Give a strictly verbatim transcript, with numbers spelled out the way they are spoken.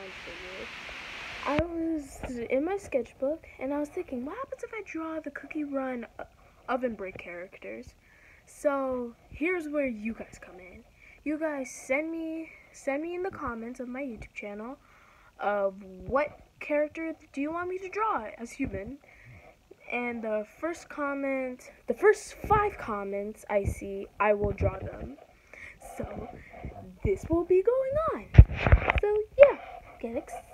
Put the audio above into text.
design figure. I was in my sketchbook and I was thinking, what happens if I draw the Cookie Run oven break characters? So here's where you guys come in. You guys send me send me in the comments of my YouTube channel of what character do you want me to draw as human. And the first comment, the first five comments I see, I will draw them. So this will be going on. So yeah, get excited.